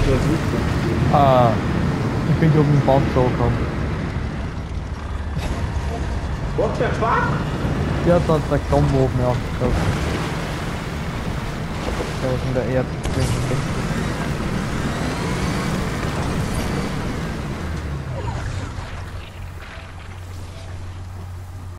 der Suche. Ah, ich bin glaube ich im Band so gekommen. What the fuck? Ja, da kommt oben, ja. Der ist in der Erde.